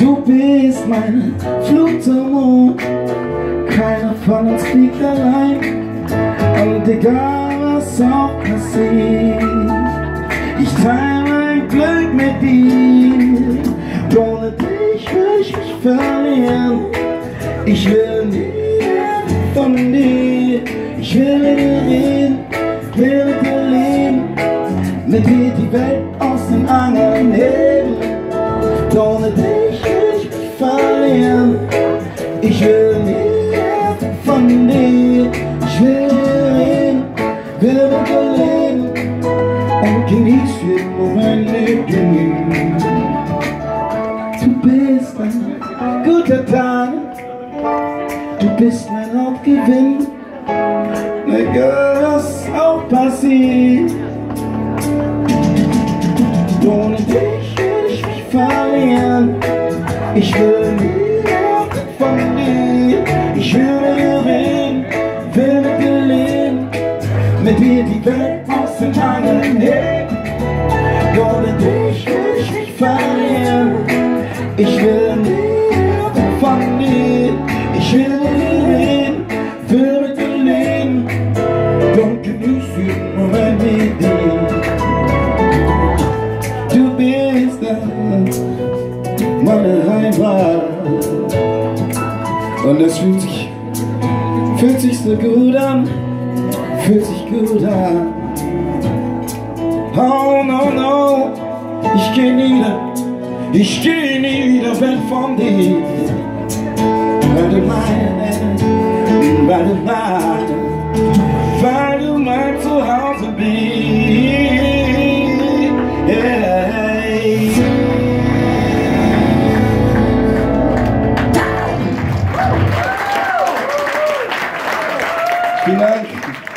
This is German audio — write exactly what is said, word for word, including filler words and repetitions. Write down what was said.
Du bist mein Flug zum Mond, keiner von uns fliegt allein. Und egal was auch passiert, ich teile mein Glück mit dir. Ohne dich will ich mich verlieren. Ich will nie von dir. Ich will mit dir reden, will mit dir leben, mit dir die Welt aus den Angeln heben. Ohne dich will ich mich verlieren. Ich will nie von dir. Ich will mit dir reden, will mit dir leben und genieß jeden Moment mit dir. Du bist ein guter Tag, du bist mein Hauptgewinn. Egal was auch passiert, ohne dich will ich mich verlieren. Ich will nie von dir. Ich will mit dir reden, will mit dir leben, mit dir die Welt aus den Angeln heben. Ohne dich will ich mich verlieren. Ich will nie von dir. Ich will mit dir reden, will mit dir leben und genieß jeden Moment mit dir. Du bist meine Heimat und es fühlt sich, fühlt sich so gut an, fühlt sich gut an. Oh no no, ich geh nie wieder, ich geh nie wieder weg von dir. Weil du meine, weil du meine, weil du mein Zuhause bist. Yeah. Vielen Dank.